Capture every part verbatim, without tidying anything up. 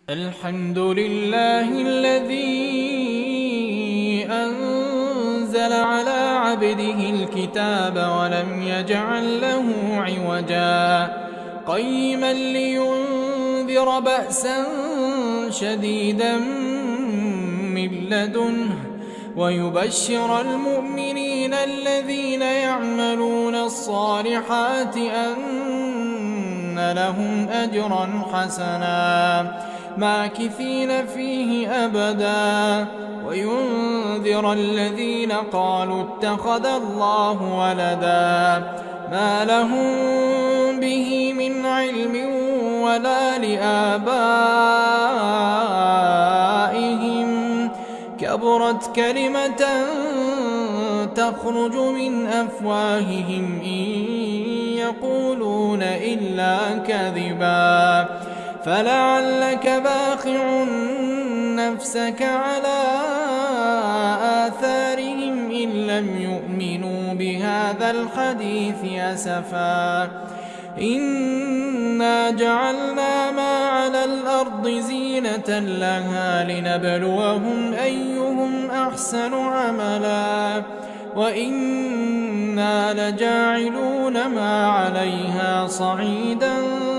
الحمد لله الذي أنزل على عبده الكتاب ولم يجعل له عوجا قيما لينذر بأسا شديدا من لدنه ويبشر المؤمنين الذين يعملون الصالحات أن لهم أجرا حسنا ماكثين فيه أبدا وينذر الذين قالوا اتخذ الله ولدا ما لهم به من علم ولا لآبائهم كبرت كلمة تخرج من أفواههم إن يقولون إلا كذبا فلعلك باخع نفسك على آثارهم إن لم يؤمنوا بهذا الحديث أسفا إنا جعلنا ما على الأرض زينة لها لنبلوهم أيهم أحسن عملا وإنا لجاعلون ما عليها صعيدا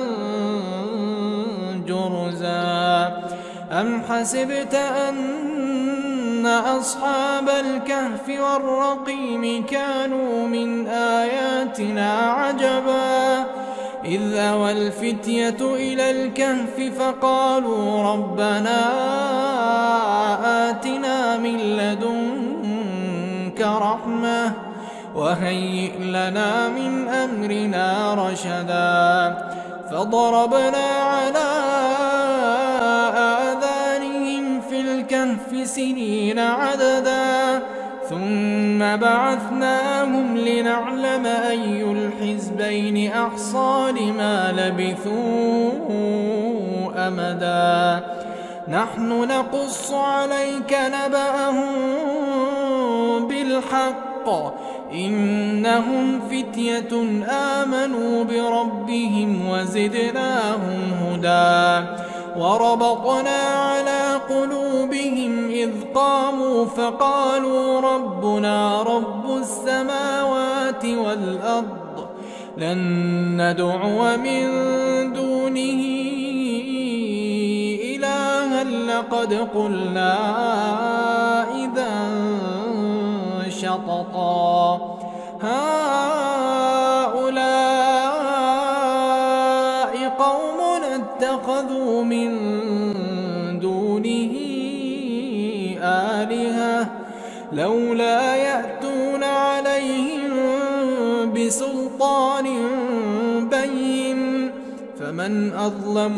جرزا أم حسبت أن أصحاب الكهف والرقيم كانوا من آياتنا عجبا إذ أوى الفتية إلى الكهف فقالوا ربنا آتنا من لدنك رحمة وهيئ لنا من أمرنا رشدا فضربنا على آذانهم في الكهف سنين عددا ثم بعثناهم لنعلم أي الحزبين أحصى لما لبثوا أمدا نحن نقص عليك نبأهم بالحق إنهم فتية آمنوا بربهم وزدناهم هدى وربطنا على قلوبهم إذ قاموا فقالوا ربنا رب السماوات والأرض لن ندعو من دونه إلها لقد قلنا إذا شططا هؤلاء قوم اتخذوا من دونه آلهة لولا يأتون عليهم بسلطان بين فمن أظلم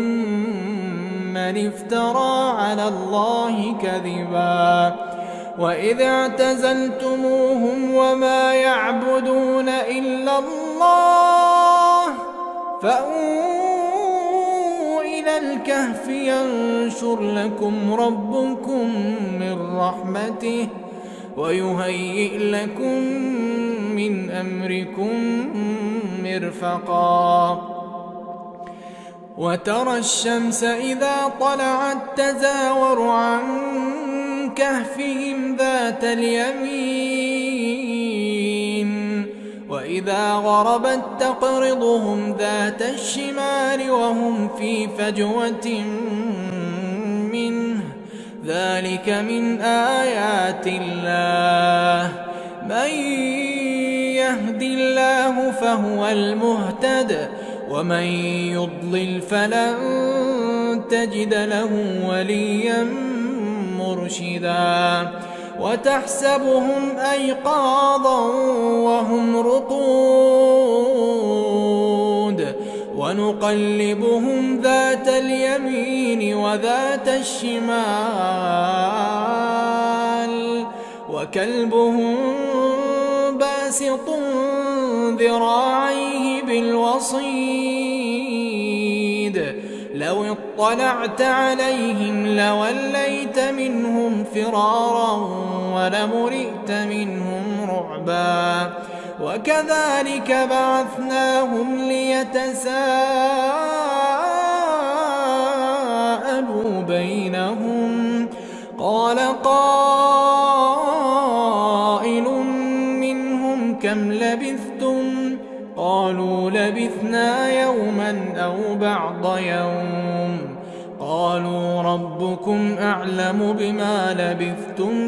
ممن افترى على الله كذبا وإذ اعتزلتموهم وما يعبدون إلا الله فأووا إلى الكهف ينشر لكم ربكم من رحمته ويهيئ لكم من أمركم مرفقا وترى الشمس إذا طلعت تزاور عن كهفهم ذات اليمين وإذا غربت تقرضهم ذات الشمال وهم في فجوة منه ذلك من آيات الله من يهد الله فهو المهتد ومن يضلل فلن تجد له وليا مرشدا وتحسبهم أيقاظا وهم رقود ونقلبهم ذات اليمين وذات الشمال وكلبهم باسط ذراعيه بالوصيد لو اطلعت عليهم لوليت منهم فرارا ولملئت منهم رعبا وكذلك بعثناهم ليتساءلوا بينهم. قال قائل منهم كم لبثتم؟ قالوا لبثنا يوما أو بعض يوم. قالوا ربكم أعلم بما لبثتم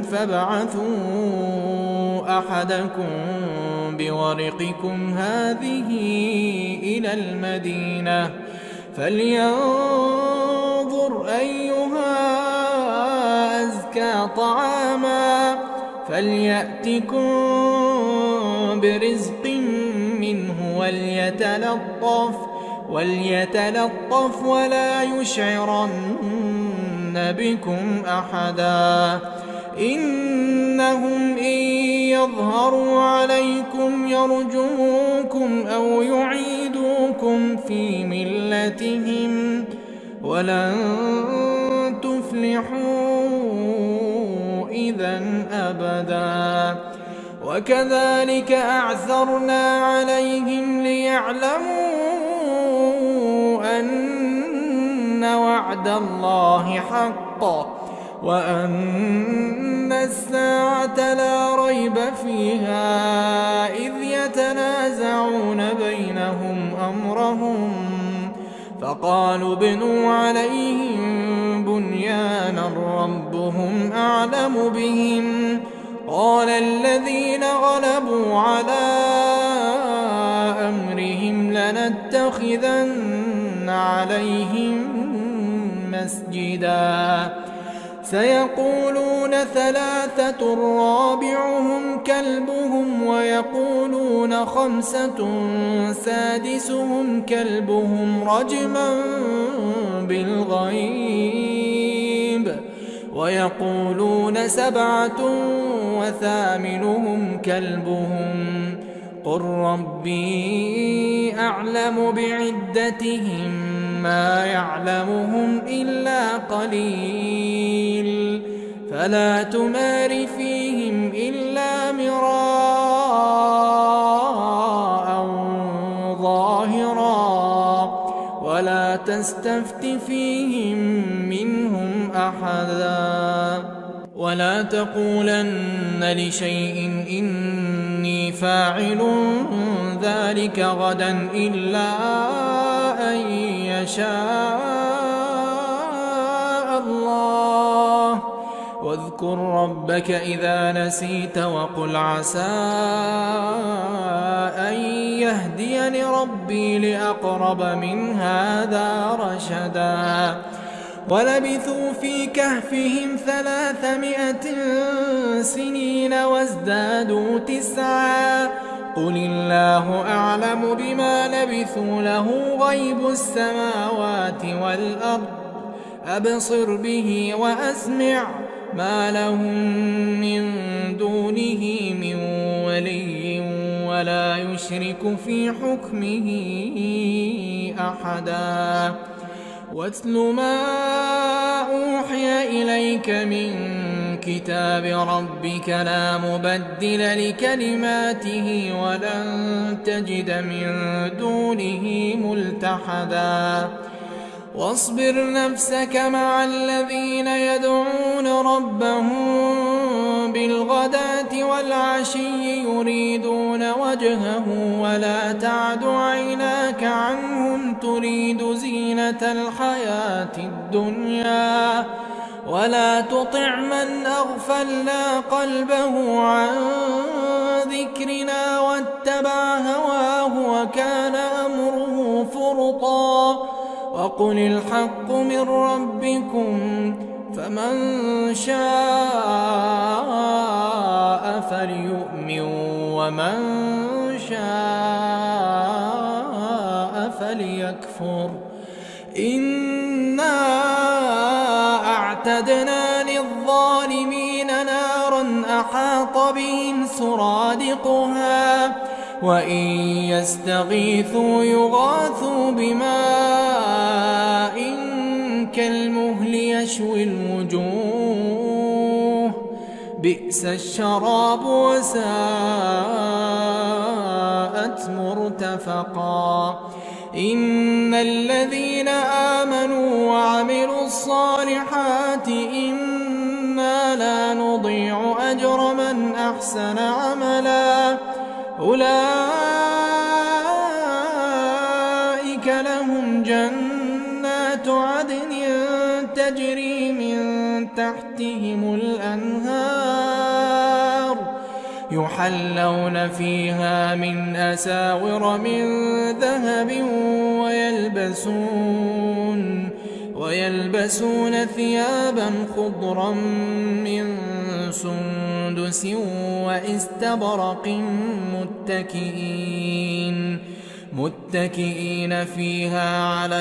فابعثوا أحدكم بورقكم هذه إلى المدينة فلينظر أيها أزكى طعاما فليأتكم برزق منه وليتلطف وليتلطف ولا يشعرن بكم أحدا إنهم إن يظهروا عليكم يرجموكم أو يعيدوكم في ملتهم ولن تفلحوا إذن أبدا. وكذلك أعثرنا عليهم ليعلموا أن وعد الله حق وأن الساعة لا ريب فيها إذ يتنازعون بينهم أمرهم فقالوا ابنوا عليهم بنيانا ربهم أعلم بهم. قال الذين غلبوا على أمرهم لنتخذن عليهم مسجدا سيقولون ثلاثة رابعهم كلبهم ويقولون خمسة سادسهم كلبهم رجما بالغيب ويقولون سبعة وثامنهم كلبهم قل ربي أعلم بعدتهم ما يعلمهم إلا قليل فلا تمار فيهم إلا مراء ظاهرا ولا تستفت فيهم منهم أحدا ولا تقولن لشيء إني فاعل ذلك غدا إلا أن يشاء الله واذكر ربك إذا نسيت وقل عسى أن يهديني ربي لأقرب من هذا رشدا. ولبثوا في كهفهم ثلاثمائة سنين وازدادوا تسعا قل الله أعلم بما لبثوا له غيب السماوات والأرض أبصر به وأسمع ما لهم من دونه من ولي ولا يشرك في حكمه أحدا. واتل ما أوحي إليك من كتاب ربك لا مبدل لكلماته ولن تجد من دونه ملتحدا. واصبر نفسك مع الذين يدعون ربهم بالغداة والعشي يريدون وجهه ولا تعد عيناك عنهم تريد زينة الحياة الدنيا ولا تطع من أغفلنا قلبه عن ذكرنا واتبع هواه وكان أمره فرطا. وقل الحق من ربكم فمن شاء فليؤمن ومن شاء فليكفر. إنا أعتدنا للظالمين نارا أحاط بهم سرادقها وإن يستغيثوا يغاثوا بماء كالمهل يشوي الوجوه بئس الشراب وساءت مرتفقا. إن الذين آمنوا وعملوا الصالحات إنا لا نضيع أجر من أحسن عملا أولئك لهم جنات عدن تجري من تحتهم الأنهار يحلون فيها من أساور من ذهب ويلبسون ويلبسون ثيابا خضرا من سندس واستبرق متكئين متكئين فيها على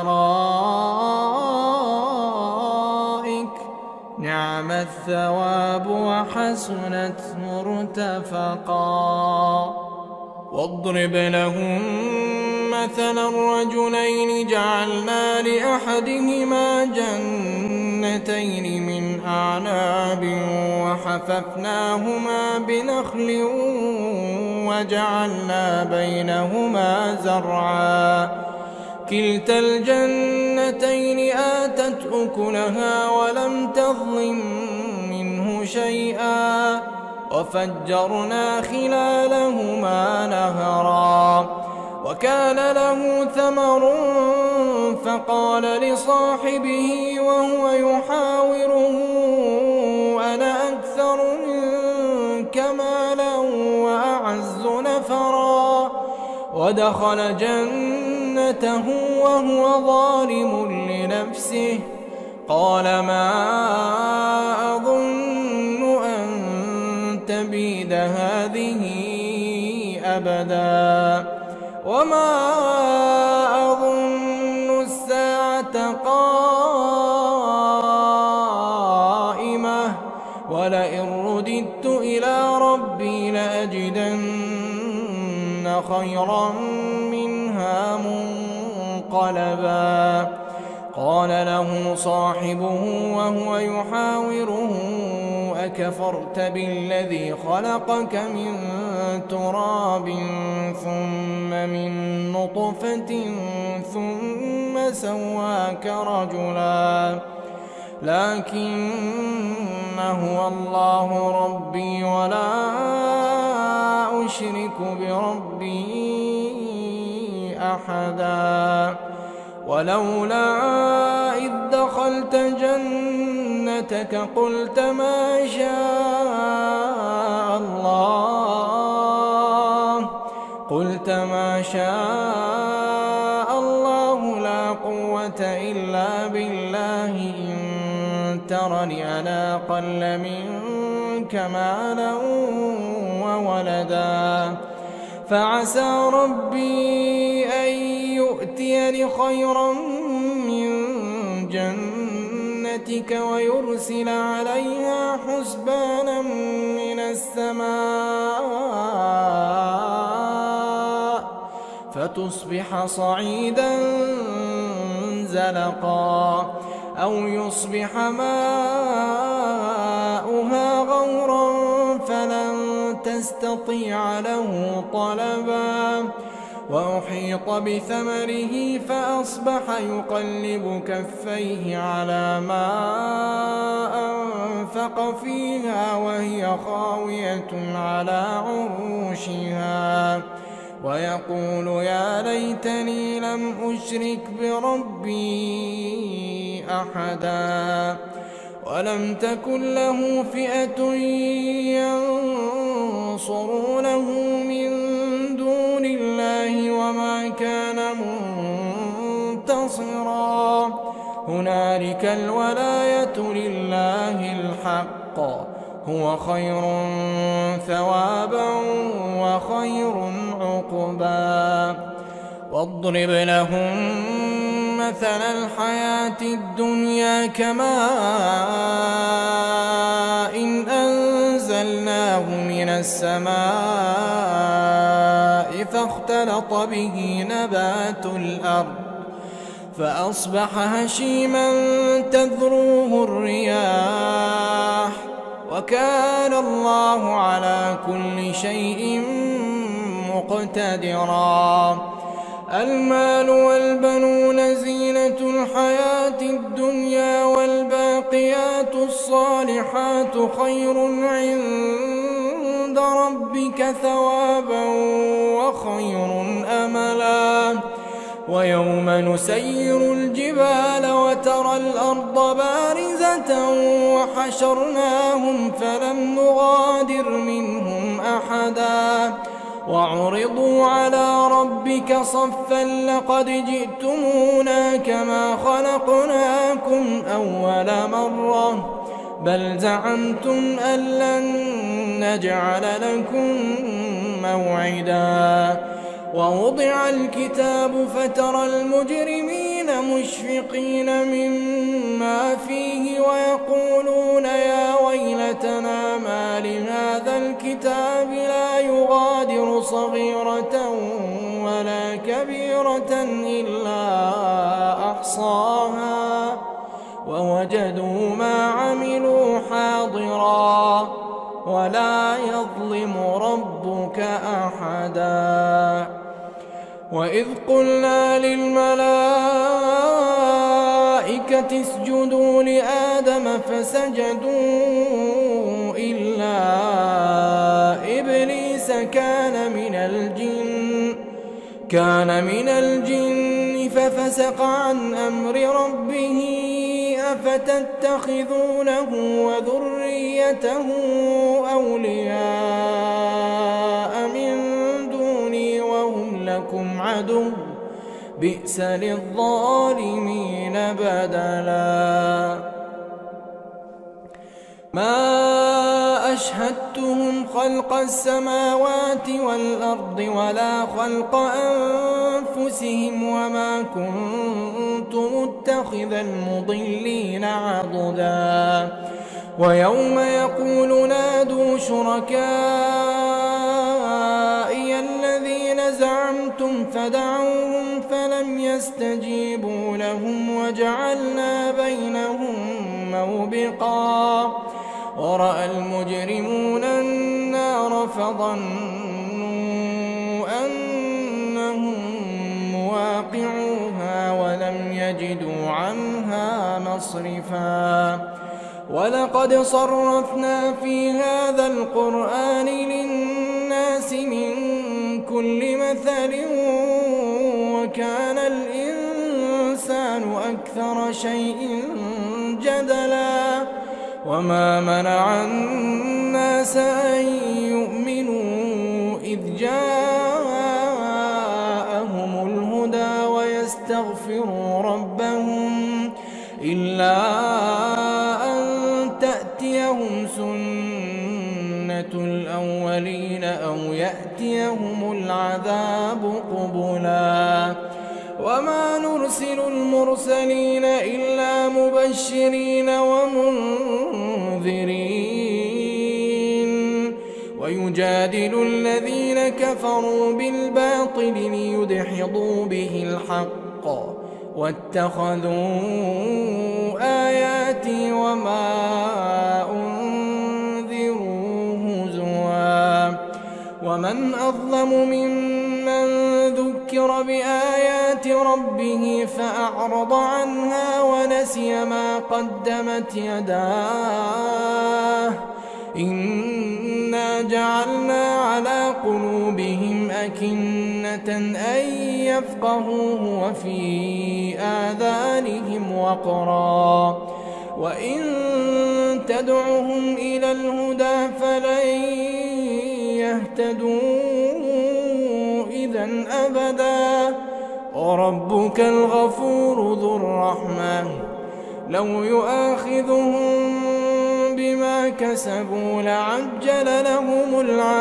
الأرائك نعم الثواب وحسنت مرتفقا. واضرب لهم مثلا الرجلين جعلنا لأحدهما جنتين من أعناب وحففناهما بنخل وجعلنا بينهما زرعا كلتا الجنتين آتت أكلها ولم تظلم منه شيئا وفجرنا خلالهما نهرا وكان له ثمر فقال لصاحبه وهو يحاوره أنا أكثر منك مالا وأعز نفرا ودخل جنته وهو ظالم لنفسه قال ما أظن أن تبيد هذه أبدا وما أظن الساعة قائمة ولئن رددت إلى ربي لأجدن خيرا منها منقلبا. قال له صاحبه وهو يحاوره أكفرت بالذي خلقك من تراب ثم من نطفة ثم سواك رجلا لكن هو الله ربي ولا أشرك بربي أحدا. ولولا إذ دخلت جنتك قلت ما شاء الله قلت ما شاء الله لا قوة إلا بالله إن ترني أنا أقل منك مالا وولدا فعسى ربي أن يؤتيني خيرا من جنتك ويرسل عليها حسبانا من السماء فتصبح صعيدا زلقا أو يصبح ماؤها غورا فلن تستطيع له طلبا وأحيط بثمره فأصبح يقلب كفيه على ما أنفق فيها وهي خاوية على عروشها ويقول يا ليتني لم أشرك بربي أحدا ولم تكن له فئة ينصرونه من دون الله وما كان منتصرا هنالك الولاية لله الحق هو خير ثوابا وخير عقبا. واضرب لهم مثل الحياة الدنيا كماء إن أنزلناه من السماء فاختلط به نبات الأرض فأصبح هشيما تذروه الرياح وكان الله على كل شيء مقتدرا. المال والبنون زينة الحياة الدنيا والباقيات الصالحات خير عند ربك ثوابا وخير أملا. ويوم نسير الجبال وترى الأرض بارزة وحشرناهم فلم نغادر منهم أحدا وعرضوا على ربك صفا لقد جئتمونا كما خلقناكم أول مرة بل زعمتم أن لن نجعل لكم موعدا. ووضع الكتاب فترى المجرمين مشفقين مما فيه ويقولون يا ويلتنا ما لهذا الكتاب لا يغادر صغيرة ولا كبيرة إلا أحصاها ووجدوا ما عملوا حاضرا ولا يظلم ربك أحدا. وإذ قلنا للملائكة اسجدوا لآدم فسجدوا إلا إبليس كان من الجن كان من الجن ففسق عن أمر ربه أفتتخذونه وذريته أولياء من دوني وهم لكم عدو بئس للظالمين بدلا. ما أشهدتهم خلق السماوات والأرض ولا خلق أنفسهم وما كنت متخذ المضلين عضدا. ويوم يقول نادوا شركائي الذين زعمتم فدعوهم فلم يستجيبوا لهم وجعلنا بينهم موبقا. ورأى المجرمون النار فظنوا أنهم مواقعوها ولم يجدوا عنها مصرفا. ولقد صرفنا في هذا القرآن للناس من كل مثل وكان الإنسان أكثر شيء جدلا. وما منع الناس أن يؤمنوا إذ جاءهم الهدى ويستغفروا ربهم إلا أن تأتيهم سنة الأولين أو يأتيهم العذاب قبلا. وما نرسل المرسلين إلا مبشرين ومنذرين ويجادل الذين كفروا بالباطل ليدحضوا به الحق واتخذوا آياتي وما أنذروا هزوا. ومن أظلم ممن ذكر بآيات ربه فأعرض عنها ونسي ما قدمت يداه إنا جعلنا على قلوبهم أكنة أن يفقهوه وفي آذانهم وقرا وإن تدعهم إلى الهدى فلن يهتدوا إذا أبدا. وربك الغفور ذو الرحمة لو يؤاخذهم بما كسبوا لعجل لهم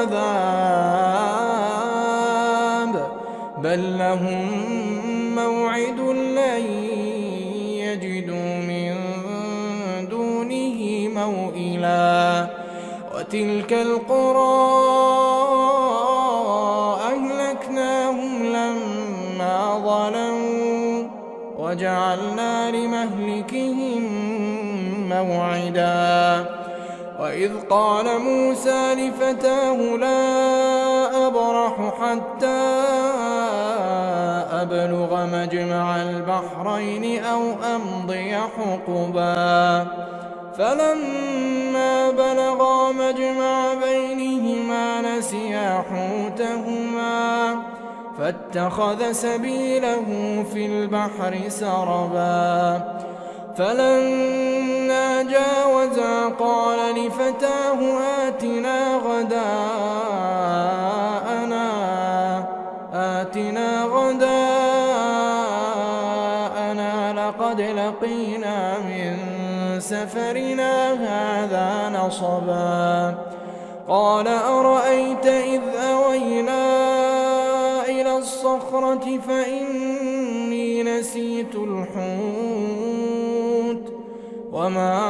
العذاب بل لهم موعد لن يجدوا من دونه موئلا. وتلك القرى أهلكناهم لما ظلموا وجعلنا لمهلكهم موعدا. وإذ قال موسى لفتاه لا أبرح حتى أبلغ مجمع البحرين أو أمضي حقبا فلما بلغا مجمع بينهما نسيا حوتهما فاتخذ سبيله في البحر سربا فلما جاوزا قال لفتاه آتنا غداءنا آتنا غداءنا لقد لقينا من سفرنا هذا نصبا قال أرأيت إذ أوينا إلى الصخرة فإني نسيت الحوت وما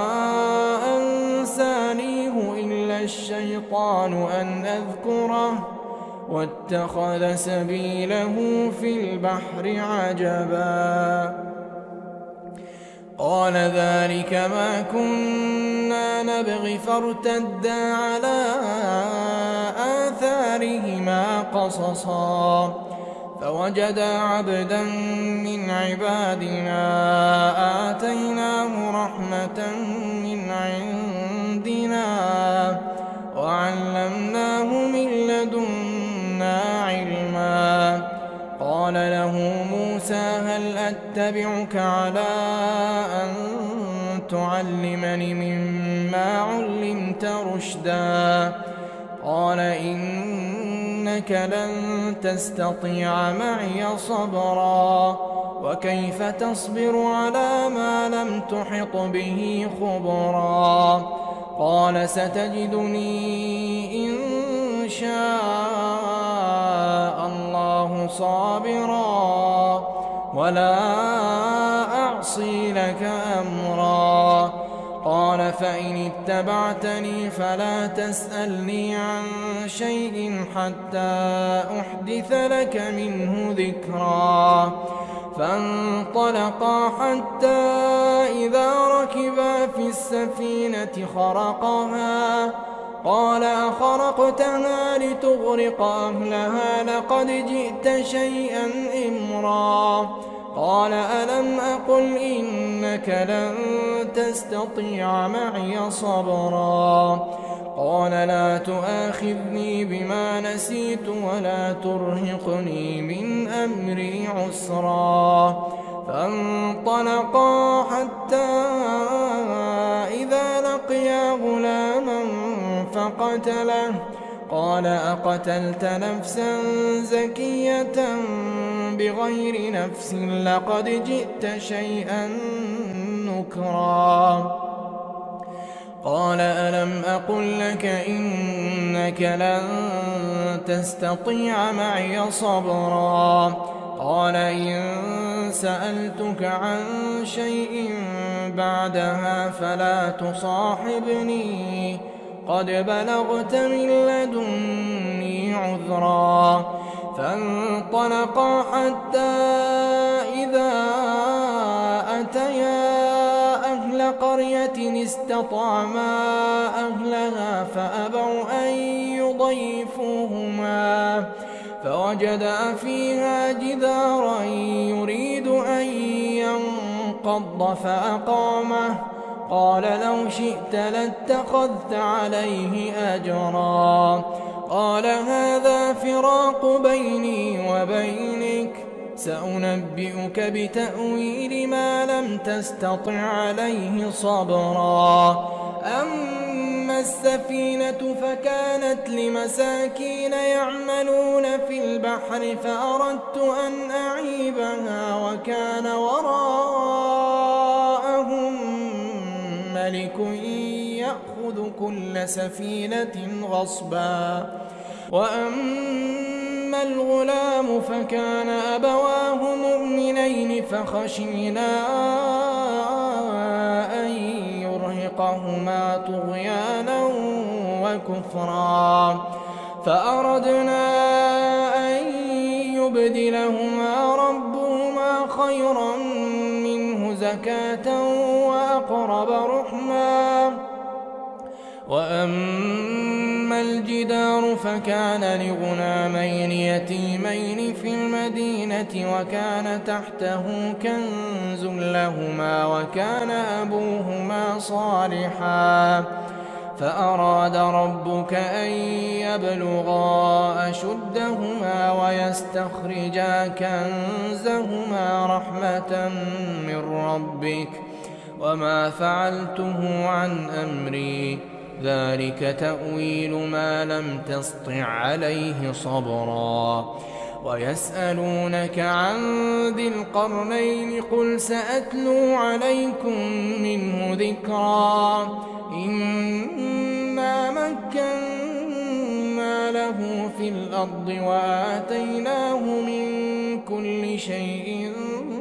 أنسانيه إلا الشيطان أن أذكره واتخذ سبيله في البحر عجبا قال ذلك ما كنا نبغي فارتدا على آثارهما قصصا فوجدا عبدا من عبادنا آتيناه رحمة من عندنا وعلمناه من لدنا علما قال له موسى هل أتبعك على أن تعلمني مما علمت رشدا قال إنك لن تستطيع معي صبرا وكيف تصبر على ما لم تحط به خبرا قال ستجدني إن شاء الله صابرا ولا أعصي لك أمرا قال فإن اتبعتني فلا تسألني عن شيء حتى أحدث لك منه ذكرا فانطلقا حتى إذا ركبا في السفينة خرقها قال أخرقتها لتغرق أهلها لقد جئت شيئا إمرا قال ألم أقل إنك لن تستطيع معي صبرا قال لا تؤاخذني بما نسيت ولا ترهقني من أمري عسرا فانطلقا حتى إذا لقيا غلاما فقتله قال أقتلت نفسا زكية بغير نفس لقد جئت شيئا نكرا قال ألم أقل لك إنك لن تستطيع معي صبرا قال إن سألتك عن شيء بعدها فلا تصاحبني قد بلغت من لدني عذرا فانطلقا حتى إذا أتيا أهل قرية استطعما أهلها فأبوا أن يضيفوهما فوجدا فيها جدارا يريد أن ينقض فأقامه قال لو شئت لاتخذت عليه أجرا قال هذا فراق بيني وبينك سأنبئك بتأويل ما لم تستطع عليه صبرا أما السفينة فكانت لمساكين يعملون في البحر فأردت أن أعيبها وكان وراءهم ملك يأخذ كل سفينة غصبا وأما الغلام فكان أبواه مؤمنين فخشينا أن يرهقهما طغيانا وكفرا فأردنا أن يبدلهما ربهما خيرا منه زكاة وأقرب رحما وأما الجدار فكان لغلامين يتيمين في المدينة وكان تحته كنز لهما وكان أبوهما صالحا فأراد ربك أن يبلغا أشدهما ويستخرجا كنزهما رحمة من ربك وما فعلته عن أمري ذلك تأويل ما لم تسطع عليه صبرا ويسألونك عن ذي القرنين قل سأتلو عليكم منه ذكرا إنا مكنا له في الأرض وآتيناه من كل شيء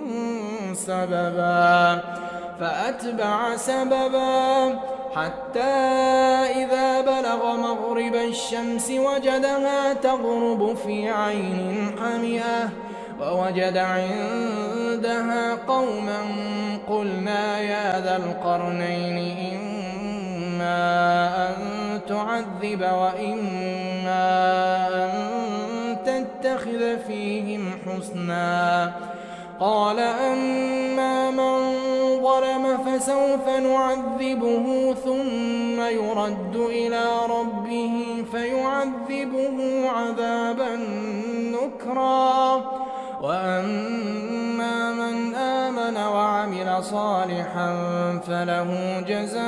سببا فأتبع سببا حتى إذا بلغ مغرب الشمس وجدها تغرب في عين حمئة ووجد عندها قوما قلنا يا ذا القرنين إما أن تعذب وإما أن تتخذ فيهم حسنا قال أما من ظلم فسوف نعذبه ثم يرد إلى ربه فيعذبه عذابا نكرا وأما من آمن وعمل صالحا فله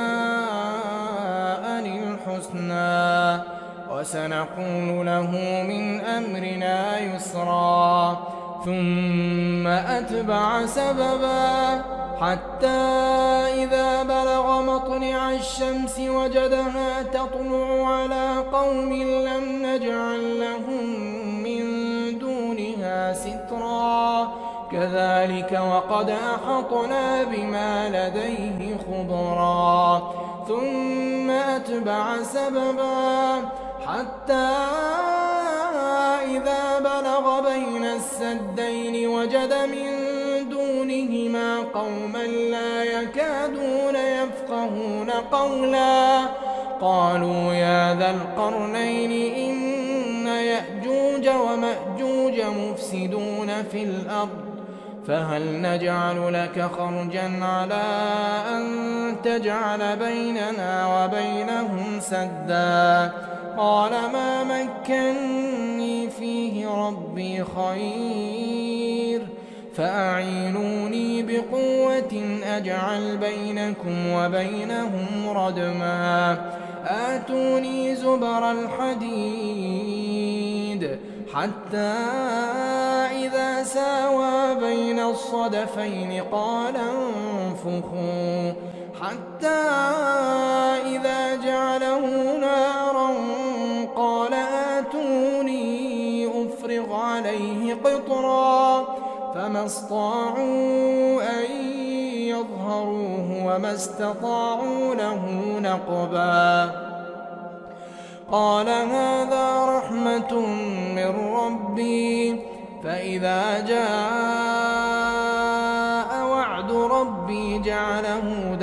جزاء الحسنى وسنقول له من أمرنا يسرا ثم أتبع سببا حتى إذا بلغ مطلع الشمس وجدها تطلع على قوم لم نجعل لهم من دونها سترا كذلك وقد أحطنا بما لديه خبرا ثم أتبع سببا حتى إذا بلغ بين السدين وجد من دونهما قوما لا يكادون يفقهون قولا قالوا يا ذا القرنين إن يأجوج ومأجوج مفسدون في الأرض فهل نجعل لك خرجا على أن تجعل بيننا وبينهم سدا قال ما مكني فيه ربي خير فأعينوني بقوة أجعل بينكم وبينهم ردما آتوني زبر الحديد حتى إذا ساوى بين الصدفين قال انفخوا حتى إذا جعله نارا قال آتوني أفرغ عليه قطرا فما استطاعوا أن يظهروه وما استطاعوا له نقبا قال هذا رحمة من ربي فإذا جاء وعد ربي جعله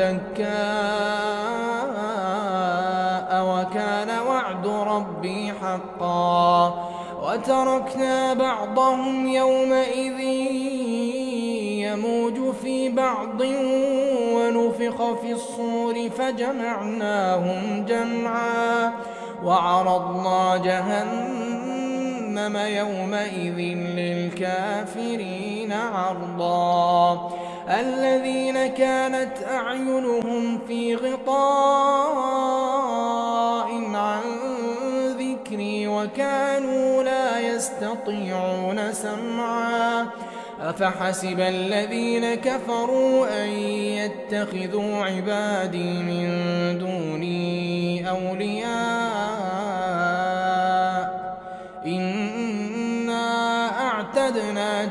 دكاء وكان وعد ربي حقا وتركنا بعضهم يومئذ يموج في بعض ونفخ في الصور فجمعناهم جمعا وعرضنا جهنم يومئذ للكافرين عرضا الذين كانت أعينهم في غطاء عن ذكري وكانوا لا يستطيعون سمعا أفحسب الذين كفروا أن يتخذوا عبادي من دوني أولياء إنا أعتدنا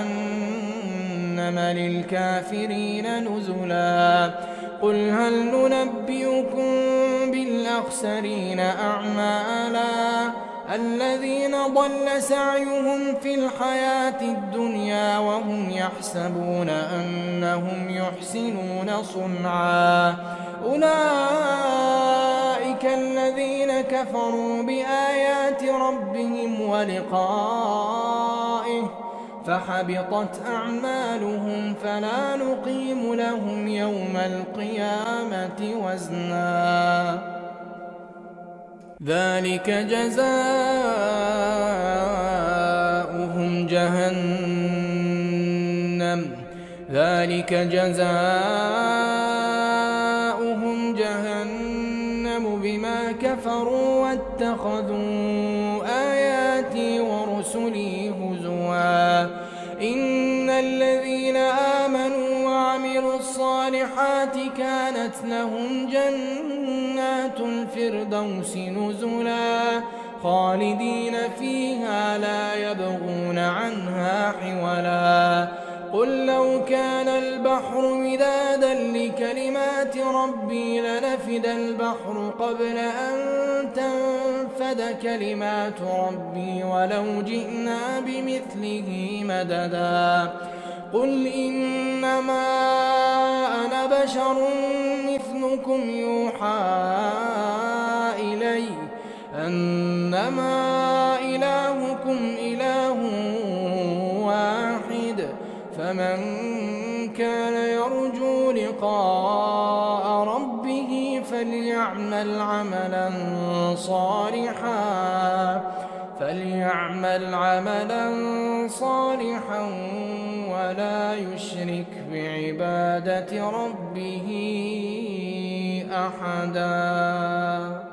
جهنم للكافرين نزلا قل هل ننبئكم بالأخسرين أعمالا الذين ضل سعيهم في الحياة الدنيا وهم يحسبون أنهم يحسنون صنعا أولئك الذين كفروا بآيات ربهم ولقائه فحبطت أعمالهم فلا نقيم لهم يوم القيامة وزنا ذلك جزاؤهم جهنم ذلك جزاؤهم جهنم بما كفروا واتخذوا آياتي ورسلي هزوا إن الذين آمنوا وعملوا الصالحات كانت لهم جنات الفردوس نزلا خالدين فيها لا يبغون عنها حولا قل لو كان البحر مدادا لكلمات ربي لنفد البحر قبل أن تنفد كلمات ربي ولو جئنا بمثله مددا قل إنما أنا بشر مثلكم يوحى إلي أنما إلهكم إله واحد فمن كان يرجو لقاء ربه فليعمل عملا صالحا فليعمل عملا صالحا ولا يشرك بعبادة ربه أحدا.